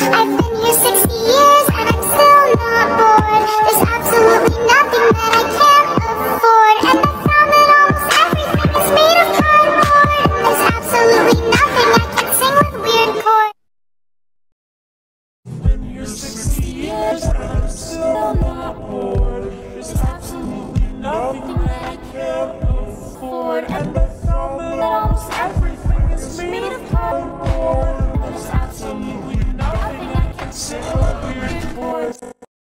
I've been here 60 years and I'm still not bored. There's absolutely nothing that I can't afford. And I found that almost everything is made of cardboard. There's absolutely nothing I can sing with weird chords. Been here 60 years and I'm still not bored.